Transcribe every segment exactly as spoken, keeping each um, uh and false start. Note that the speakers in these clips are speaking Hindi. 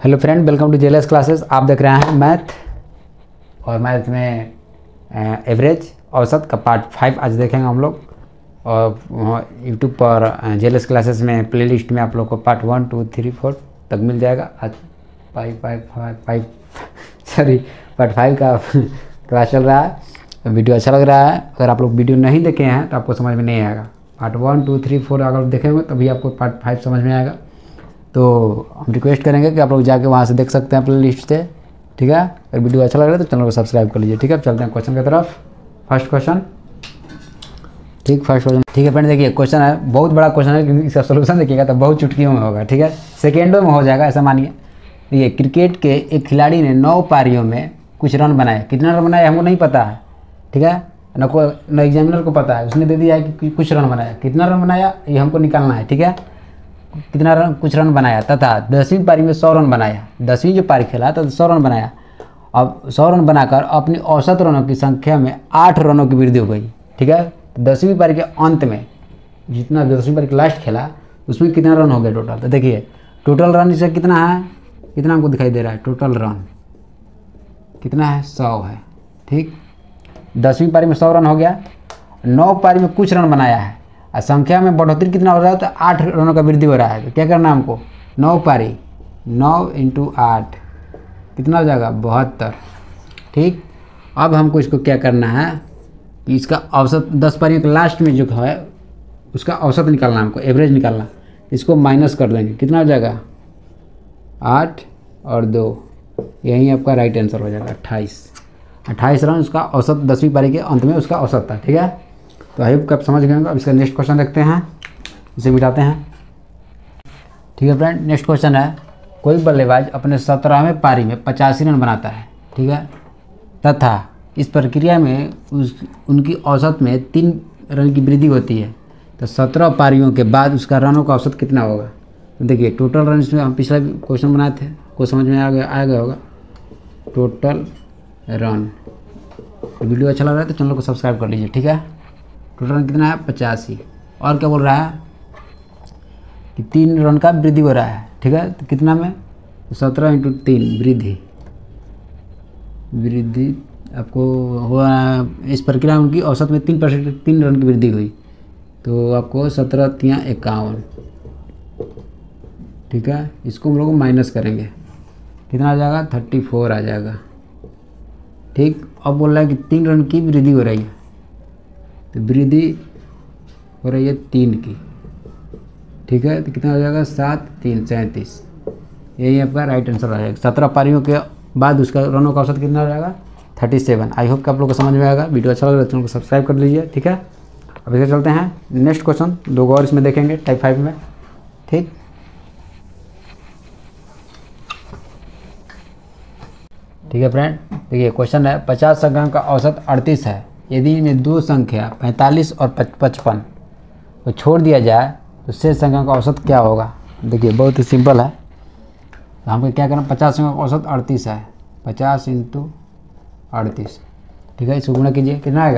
Hello friend, welcome to JLS classes. आप देख रहे हैं मैथ और मैथ में एवरेज औसत का पार्ट फाइव आज देखेंगे हम लोग। और यूट्यूब पर जेएलएस क्लासेस में प्लेलिस्ट में आप लोग को part one two three four तक मिल जाएगा। आज five five five five sorry part five का क्लास चल रहा है। वीडियो अच्छा लग रहा है। अगर आप लोग वीडियो नहीं देखे हैं तो आपको समझ में नहीं आएगा। Part one two three four अगर देखेंगे तभी आपको पार्ट फाइव समझ में आएगा। तो हम रिक्वेस्ट करेंगे कि आप लोग जाके वहाँ से देख सकते हैं प्ले लिस्ट से, ठीक है। अगर वीडियो अच्छा लग रहा है तो चैनल को सब्सक्राइब कर लीजिए, ठीक है। अब चलते हैं क्वेश्चन की तरफ। फर्स्ट क्वेश्चन, ठीक फर्स्ट क्वेश्चन ठीक है फ्रेंड। देखिए क्वेश्चन है, बहुत बड़ा क्वेश्चन है क्योंकि इसका सोल्यूशन देखिएगा तो बहुत चुटकियों में होगा, ठीक है। सेकेंडों में हो जाएगा ऐसा मानिए। देखिए क्रिकेट के एक खिलाड़ी ने नौ पारियों में कुछ रन बनाए। कितना रन बनाया हमको नहीं पता है, ठीक है। न को न एग्जामिनर को पता है, उसने दे दिया है कि कुछ रन बनाया। कितना रन बनाया ये हमको निकालना है, ठीक है। कितना रन कुछ रन बनाया तथा दसवीं पारी में सौ रन बनाया। दसवीं जो पारी खेला तो सौ रन बनाया। अब सौ रन बनाकर अपनी औसत रनों की संख्या में आठ रनों की वृद्धि हो गई, ठीक है। दसवीं पारी के अंत में जितना दसवीं पारी के लास्ट खेला उसमें कितना रन हो गया टोटल। तो देखिए टोटल रन इसका कितना है, कितना हमको दिखाई दे रहा है। टोटल रन कितना है, सौ है, ठीक। दसवीं पारी में सौ रन हो गया। नौ पारी में कुछ रन बनाया है और संख्या में बढ़ोतरी कितना हो रहा है, तो आठ रनों का वृद्धि हो रहा है। तो क्या करना है हमको, नौ पारी नौ इंटू आठ कितना हो जाएगा, बहत्तर, ठीक। अब हमको इसको क्या करना है कि इसका औसत दस पारियों के लास्ट में जो है उसका औसत निकालना, हमको एवरेज निकालना। इसको माइनस कर देंगे, कितना हो जाएगा, आठ और दो, यही आपका राइट आंसर हो जाएगा अट्ठाईस। अट्ठाईस रन उसका औसत दसवीं पारी के अंत में उसका औसत था, ठीक है। तो आई होप आप समझ गए। अब इसका नेक्स्ट क्वेश्चन देखते हैं, इसे मिटाते हैं, ठीक है फ्रेंड। नेक्स्ट क्वेश्चन है, कोई बल्लेबाज अपने सत्रहवें पारी में पचासी रन बनाता है, ठीक है, तथा इस प्रक्रिया में उस उनकी औसत में तीन रन की वृद्धि होती है। तो सत्रह पारियों के बाद उसका रनों का औसत कितना होगा। तो देखिए टोटल रन, इसमें हम पिछला क्वेश्चन बनाए थे, को समझ में आ गया आ गया होगा। टोटल रन, वीडियो अच्छा लग रहा है तो चैनल को सब्सक्राइब कर लीजिए, ठीक है। टोटल रन कितना है, पचासी। और क्या बोल रहा है कि तीन रन का वृद्धि हो रहा है, ठीक है। तो कितना में, सत्रह इंटू तीन वृद्धि वृद्धि आपको हुआ इस प्रक्रिया में उनकी औसत में तीन परसेंट तीन रन की वृद्धि हुई। तो आपको सत्रह तिया इक्यावन, ठीक है। इसको हम लोग माइनस करेंगे, कितना आ जाएगा, थर्टी फोर आ जाएगा, ठीक। अब बोल रहा है कि तीन रन की वृद्धि हो रही है, तो वृद्धि हो रही है तीन की, ठीक है। तो कितना हो जाएगा, सात तीन सैंतीस, यही आपका राइट आंसर आ जाएगा। सत्रह पारियों के बाद उसका रनों का औसत कितना हो जाएगा, थर्टी सेवन। आई होप कि आप लोग को समझ में आएगा। वीडियो अच्छा लग रहा है तो चैनल को सब्सक्राइब कर लीजिए, ठीक है। अब इसे चलते हैं नेक्स्ट क्वेश्चन, दो और इसमें देखेंगे टाइप फाइव में, ठीक। ठीक है फ्रेंड, देखिए क्वेश्चन है, पचास संख्या का औसत अड़तीस है। यदि इनमें दो संख्या पैंतालीस और पचपन को छोड़ दिया जाए तो शेष संख्या का औसत क्या होगा। देखिए बहुत ही सिंपल है। तो हमको क्या करना, पचास संख्या का औसत अड़तीस है, पचास इंटू अड़तीस, ठीक है। इसको गुणा कीजिए, कितना आएगा,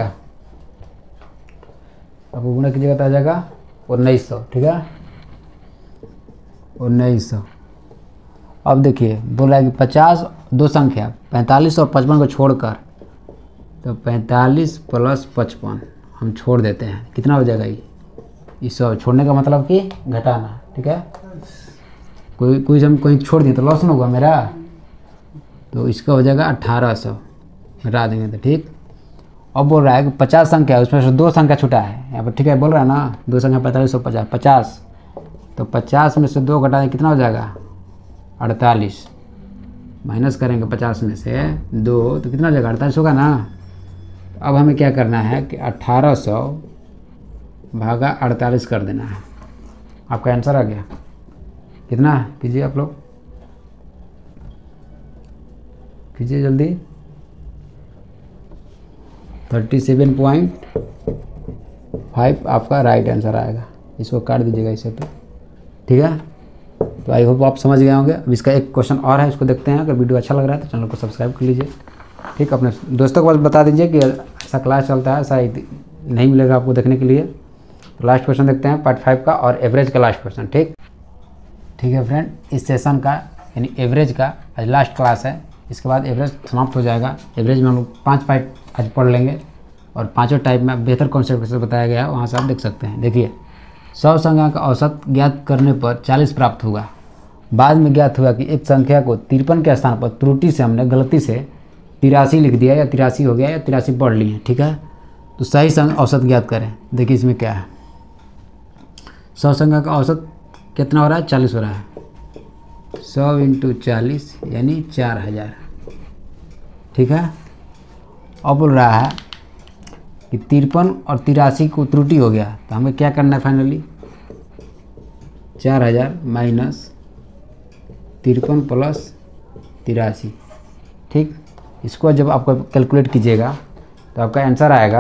अब गुणा कीजिएगा तो आ जाएगा उन्नीस सौ, ठीक है, उन्नीस सौ। अब देखिए बोल रहा है कि पचास दो संख्या पैंतालीस और पचपन को छोड़कर, तो पैंतालीस प्लस पचपन हम छोड़ देते हैं, कितना हो जाएगा ये, इस छोड़ने का मतलब कि घटाना, ठीक है। कोई कोई हम कोई छोड़ दिए तो लॉस ना होगा मेरा, तो इसका हो जाएगा अट्ठारह सौ, घटा देंगे तो ठीक। अब बोल रहा है कि पचास संख्या उसमें से दो संख्या छूटा है यहाँ पर, ठीक है। बोल रहा है ना दो संख्या पैंतालीस और पचास पचास, तो पचास में से दो घटा दें, कितना हो जाएगा, अड़तालीस। माइनस करेंगे पचास में से दो तो कितना हो जाएगा, अड़तालीस होगा ना। अब हमें क्या करना है कि अट्ठारह सौ भागा अड़तालीस कर देना है। आपका आंसर आ गया, कितना कीजिए आप लोग, कीजिए जल्दी, थर्टी सेवन पॉइंट फाइव आपका राइट आंसर आएगा। इसको काट दीजिएगा इसे तो, ठीक है। तो आई होप आप समझ गए होंगे। अब इसका एक क्वेश्चन और है, इसको देखते हैं। अगर वीडियो अच्छा लग रहा है तो चैनल को सब्सक्राइब कर लीजिए, ठीक। अपने दोस्तों को बता दीजिए कि ऐसा क्लास चलता है, ऐसा नहीं मिलेगा आपको देखने के लिए। तो लास्ट क्वेश्चन देखते हैं पार्ट फाइव का और एवरेज का लास्ट क्वेश्चन, ठीक। ठीक है फ्रेंड, इस सेशन का यानी एवरेज का आज लास्ट क्लास है, इसके बाद एवरेज समाप्त हो जाएगा। एवरेज में हम लोग पाँच टाइप आज पढ़ लेंगे और पांचों टाइप में बेहतर कॉन्सेप्ट से बताया गया है, वहाँ से आप देख सकते हैं। देखिए, सौ संख्या का औसत ज्ञात करने पर चालीस प्राप्त होगा। बाद में ज्ञात हुआ कि एक संख्या को तिरपन के स्थान पर त्रुटि से हमने गलती से तिरासी लिख दिया या तिरासी हो गया या तिरासी पढ़ लिए, ठीक है। तो सही संख्या औसत ज्ञात करें। देखिए इसमें क्या है, सौ संख्या का औसत कितना हो रहा है, चालीस हो रहा है। सौ इंटू चालीस यानी चार हज़ार, ठीक है। अब बोल रहा है कि तिरपन और तिरासी को त्रुटि हो गया, तो हमें क्या करना है फाइनली, चार हज़ार माइनस तिरपन प्लस तिरासी, ठीक। इसको जब आपको कैलकुलेट कीजिएगा तो आपका आंसर आएगा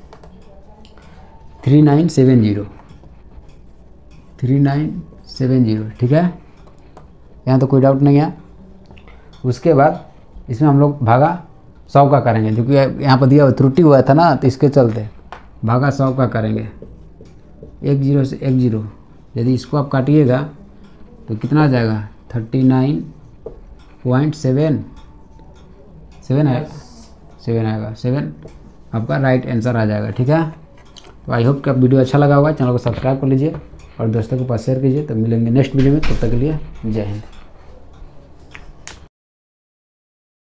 three nine seven zero three nine seven zero, ठीक है। यहाँ तो कोई डाउट नहीं है। उसके बाद इसमें हम लोग भागा सौ का करेंगे, जो कि यहाँ पर दिया हुआ त्रुटि हुआ था ना, तो इसके चलते भागा सौ का करेंगे। एक जीरो से एक जीरो, यदि इसको आप काटिएगा तो कितना आ जाएगा, thirty nine point seven seven आएगा, सेवन आएगा, सेवन आपका राइट आंसर आ जाएगा, ठीक है। तो आई होप कि आप वीडियो अच्छा लगा होगा, चैनल को सब्सक्राइब कर लीजिए और दोस्तों के पास शेयर कीजिए। तो मिलेंगे नेक्स्ट वीडियो में, तब तक के लिए जय हिंद।